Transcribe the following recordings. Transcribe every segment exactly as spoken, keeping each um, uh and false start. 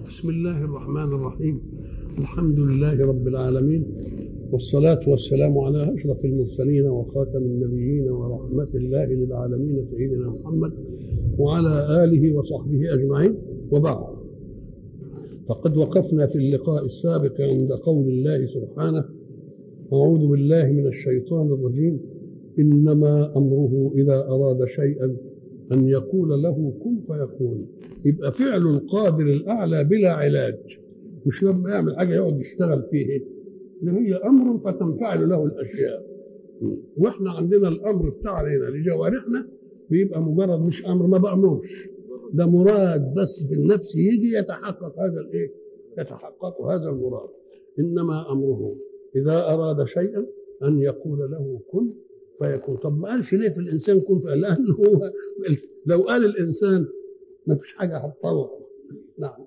بسم الله الرحمن الرحيم. الحمد لله رب العالمين، والصلاة والسلام على أشرف المرسلين وخاتم النبيين ورحمة الله للعالمين سيدنا محمد وعلى آله وصحبه أجمعين، وبعد. فقد وقفنا في اللقاء السابق عند قول الله سبحانه: أعوذ بالله من الشيطان الرجيم، إنما أمره إذا أراد شيئا أن يقول له كن فيكون. يبقى فعل القادر الأعلى بلا علاج، مش لما يعمل حاجة يقعد يشتغل فيه، إن هي أمر فتنفعل له الأشياء. وإحنا عندنا الأمر بتاعنا لجوارحنا بيبقى مجرد مش أمر، ما بأمرش، ده مراد بس في النفس يجي يتحقق هذا الإيه؟ يتحقق هذا المراد. إنما أمره إذا أراد شيئا أن يقول له كن فيكون. طب ما قالش ليه في الإنسان كن فيكون؟ لأنه هو لو قال الإنسان ما فيش حاجة هتطور. نعم.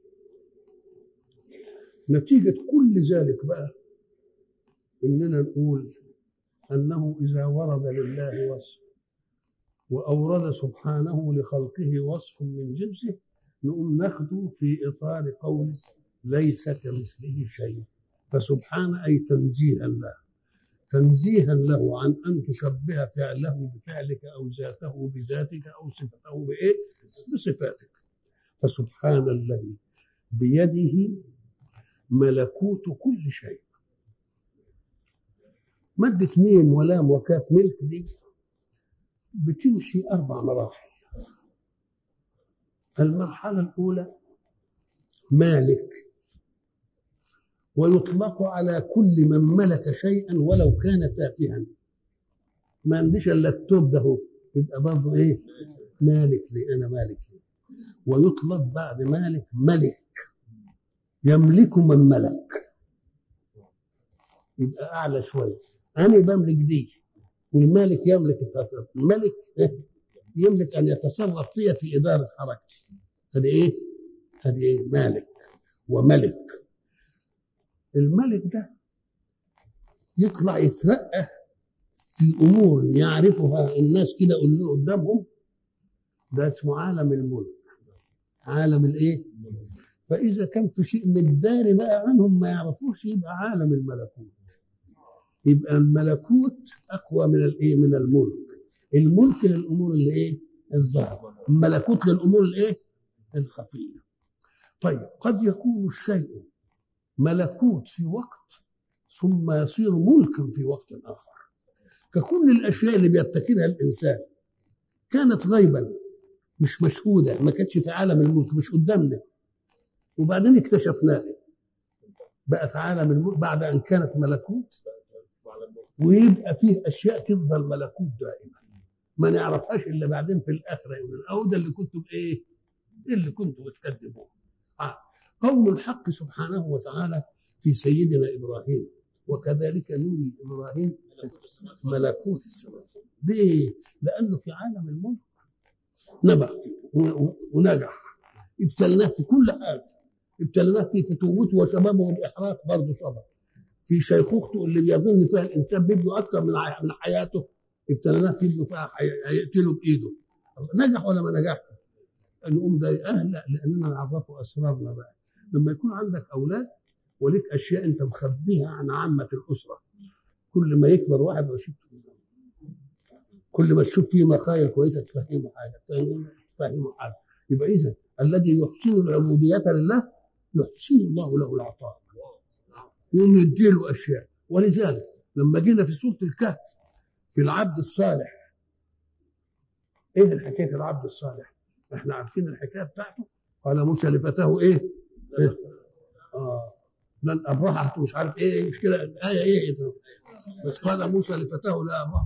نتيجة كل ذلك بقى إننا نقول أنه إذا ورد لله وصف وأورد سبحانه لخلقه وصف من جنسه، نقوم ناخده في إطار قول ليس كمثله شيء، فسبحان أي تنزيها له، تنزيها له عن أن تشبه فعله بفعلك أو ذاته بذاتك أو صفته بإيه؟ بصفاتك. فسبحان الذي بيده ملكوت كل شيء. مادة ميم ولام وكاف ملك دي بتمشي أربع مراحل. المرحلة الأولى مالك، ويطلق على كل من ملك شيئا ولو كان تافها. ما عنديش الا التوب ده، يبقى برضه ايه؟ مالك لي، انا مالك لي. ويطلق بعد مالك ملك، يملك من ملك، يبقى اعلى شويه. انا بملك دي، والمالك يملك التصرف. الملك يملك ان يتصرف فيها في اداره حركتي. هذه ايه؟ هذه ايه؟ مالك وملك. الملك ده يطلع يترقى في امور يعرفها الناس كده اللي قدامهم، ده اسمه عالم الملك، عالم الايه؟ فاذا كان في شيء متداري بقى عنهم ما يعرفوش، يبقى عالم الملكوت. يبقى الملكوت اقوى من الايه؟ من الملك. الملك للامور اللي ايه؟ الظاهره، الملكوت للامور الايه؟ الخفيه. طيب قد يكون الشيء ملكوت في وقت ثم يصير ملكا في وقت آخر، ككل الأشياء اللي بيبتكرها الإنسان كانت غيبا مش مشهودة، ما كانتش في عالم الملك، مش قدامنا، وبعدين اكتشفناها بقى في عالم الملك بعد أن كانت ملكوت. ويبقى فيه أشياء تفضل ملكوت دائما ما نعرفهاش إلا بعدين في الآخرة، يقول أو ده اللي كنتم إيه؟ اللي كنتم بتكذبوه. آه. قول الحق سبحانه وتعالى في سيدنا إبراهيم: وكذلك نري إبراهيم ملكوت السماوات. ليه؟ لأنه في عالم الملك نبغ ونجح، ابتلناه في كل حاجة، ابتلناه في فتوته وشبابه والإحراق، برضه صبر. في شيخوخته اللي بيظن فيها الإنسان بيبنوا أكثر من من حياته، ابتلناه في ابنه فيها هيقتله بإيده. نجح ولا ما نجحش؟ نقوم ده أهل لأننا نعرفه أسرارنا بقى. لما يكون عندك أولاد وليك أشياء أنت مخبيها عن عامة الأسرة، كل ما يكبر واحد ويشوف، كل ما تشوف فيه مخايل كويسة تفهمه حاجة، تفهمه حاجة. يبقى إذا الذي يحسن العبودية لله يحسن الله له العطاء، يقوم يديله أشياء. ولذلك لما جينا في سورة الكهف في العبد الصالح، إيه الحكاية العبد الصالح؟ إحنا عارفين الحكاية بتاعته. قال موسى لفتاه إيه؟ إيه؟ آه لن أبرح مش عارف إيه مش كده الآية إيه, إيه بس قال موسى لفتاه لا أبرح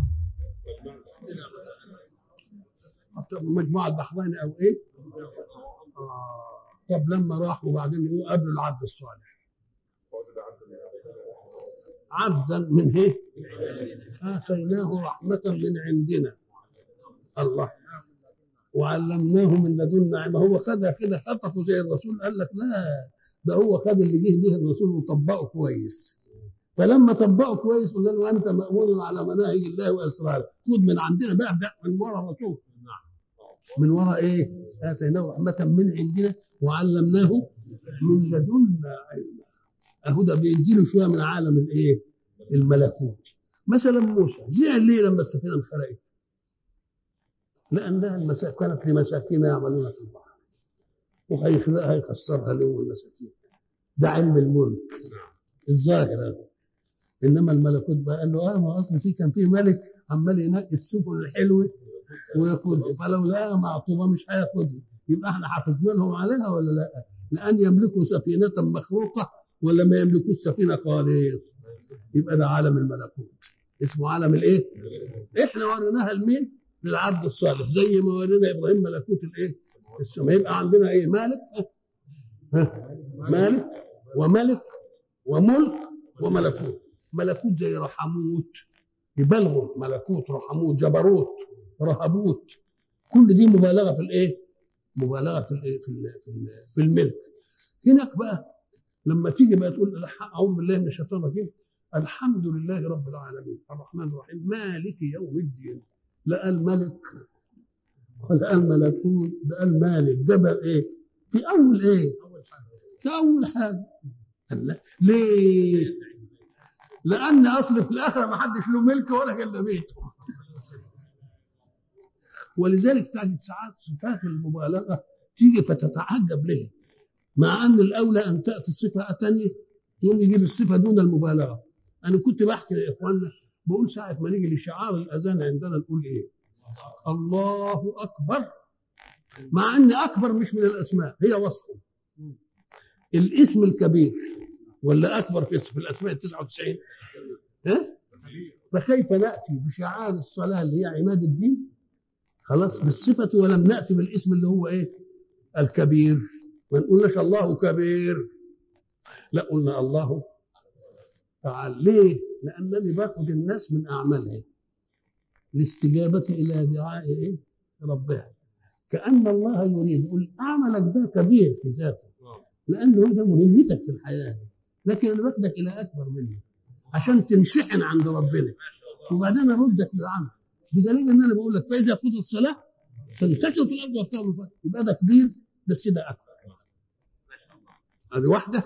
مجموعة البحرين أو إيه. آه. طب لما راح وبعدين يقول قبل العبد الصالح عبدا من إيه؟ آتيناه رحمة من عندنا الله وعلمناه من لدنا علما. هو خدها كده خطفه زي الرسول؟ قال لك لا، ده هو خد اللي جه به الرسول وطبقه كويس. فلما طبقه كويس قلنا له انت مأمون على مناهج الله واسراره، خد من عندنا بقى، ابدا من ورا الرسول. من وراء ايه؟ اتيناه رحمه من عندنا وعلمناه من لدنا علما. اهو ده بيديله شويه من عالم الايه؟ الملكوت. مثلا موسى زعل ليه لما السفينه انخرقت؟ لانها المسا... كانت لمساكين يعملون في البحر، وهيخلقها يكسرها له المساكين. ده علم الملك الظاهر. انما الملكوت بقى قال له اه ما اصل في كان في ملك عمال ينقي السفن الحلوه وياخدها، فلو لقاها معطوبه مش هياخدها. يبقى احنا حافظنا لهم عليها ولا لا؟ لان يملكوا سفينه مخروقه ولا ما يملكوش سفينه خالص. يبقى ده عالم الملكوت اسمه عالم الايه؟ احنا وريناها لمين؟ للعبد الصالح، زي ما ورينا ابراهيم ملكوت الايه؟ السماء. يبقى عندنا ايه؟ مالك ها؟ مالك وملك وملك وملكوت. ملكوت زي رحموت، يبالغوا ملكوت، رحموت، جبروت، رهبوت، كل دي مبالغه في الايه؟ مبالغه في الايه؟ في ال في, ال في الملك. هناك بقى لما تيجي بقى تقول اعوذ بالله من الشيطان الرجيم، الحمد لله رب العالمين الرحمن الرحيم مالك يوم الدين. لا الملك ولا الملكوت، ده المالك. ده بقى ايه؟ في اول ايه؟ في اول حاجه. لا. ليه؟ لان اصل في الاخره ما حدش له ملك ولا الا بيته. ولذلك تجد ساعات صفات المبالغه تيجي فتتعجب ليه؟ مع ان الاولى ان تاتي صفه ثانيه يوم يجيب الصفه دون المبالغه. انا كنت بحكي لاخواننا بقول ساعه ما نيجي لشعار الاذان عندنا نقول ايه؟ الله اكبر، مع ان اكبر مش من الاسماء، هي وصف. الاسم الكبير ولا اكبر في في الاسماء تسعة وتسعين؟ ها؟ فكيف ناتي بشعار الصلاه اللي هي عماد الدين خلاص بالصفه ولم ناتي بالاسم اللي هو ايه؟ الكبير. ما نقولناش الله كبير، لا قلنا الله تعالى. ليه؟ لانني باخذ الناس من اعمالها الاستجابه الى دعاء ايه؟ ربها. كأن الله يريد يقول عملك ده كبير في ذاته لأنه ده مهمتك في الحياة، لكن أنا باخدك إلى أكبر منه عشان تنشحن عند ربنا وبعدين أردك للعمل. بدليل إن أنا بقول لك فإذا قضت الصلاة فانتشر في الأرض وابتغوا من فضله. يبقى ده كبير بس ده أكبر. هذه واحدة.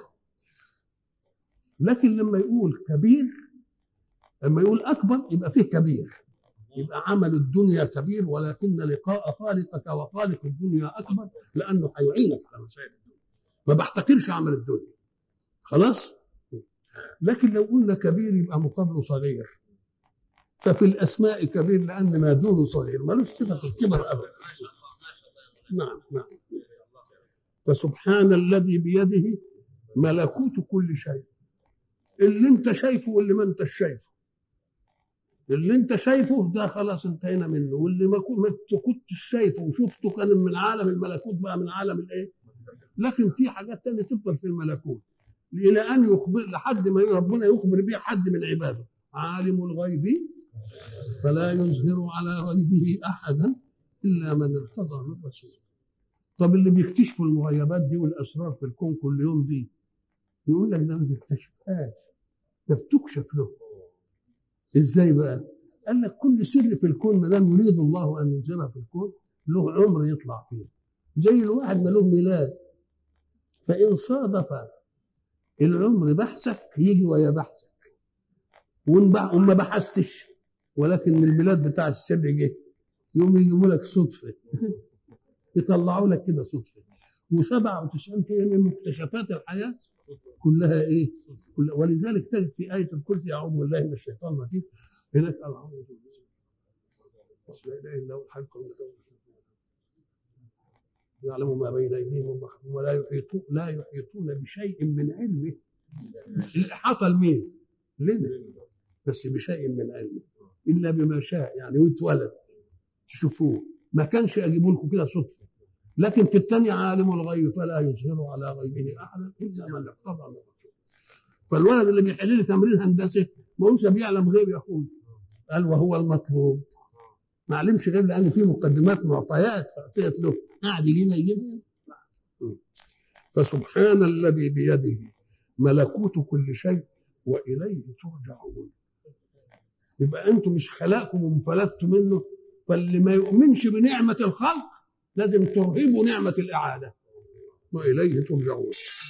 لكن لما يقول كبير، لما يقول أكبر يبقى فيه كبير، يبقى عمل الدنيا كبير ولكن لقاء خالقك وخالق الدنيا اكبر لانه هيعينك على مسائل الدنيا. ما بحتقرش عمل الدنيا خلاص. لكن لو قلنا كبير يبقى مقابله صغير. ففي الاسماء كبير لان ما دونه صغير، ملوش صفه الكبر ابدا. نعم نعم. فسبحان الذي بيده ملكوت كل شيء. اللي انت شايفه واللي ما انت شايفه، اللي انت شايفه ده خلاص انتهينا منه، واللي ما كنتش شايفه وشفته كان من عالم الملكوت بقى من عالم الايه؟ لكن في حاجات تانية تفضل في الملكوت الى ان يخبر لحد ما ربنا يخبر بها حد من عباده. عالم الغيب فلا يظهر على غيبه احدا الا من ارتضى من رسول. طب اللي بيكتشفوا المغيبات دي والاسرار في الكون كل يوم دي يقول لك ده ما بيكتشفهاش، ده بتكشف له. ازاي بقى؟ قال لك كل سر في الكون ما دام يريد الله ان ينزلها في الكون له عمر يطلع فيه. زي الواحد ما له ميلاد، فان صادف العمر بحثك يجي ويا بحثك، وما بحثتش ولكن الميلاد بتاع السر جه يوم يجيبوا لك صدفه يطلعوا لك كده صدفه. وسبعة وتسعين في المية من مكتشفات الحياه كلها ايه؟ كلها. ولذلك تجد في آية الكرسي أعوذ بالله من الشيطان الرجيم هناك العوض لا إله إلا هو الحي القيوم يعلم ما بين أيديهم وما خلفهم ولا يحيطون لا يحيطون بشيء من علمه. الإحاطة لمين؟ لنا بس بشيء من علمه إلا بما شاء. يعني ويتولد تشوفوه ما كانش أجيبوا لكم كده صدفة. لكن في الثانية عالم الغيب فلا يظهر على غيبه أحدا إلا من ارتضى من رسول. فالولد اللي بيحل لي تمرين هندسه ما هوش بيعلم غيب يا اخوي، قال وهو المطلوب. ما علمش غيب لان في مقدمات معطيات اعطيت له قاعد يجيبها يجيبها. فسبحان الذي بيده ملكوت كل شيء واليه ترجعون. يبقى انتم مش خلقكم وانفلتوا منه. فاللي ما يؤمنش بنعمه الخلق لازم ترهبوا نعمة الإعادة وإليه ترجعون.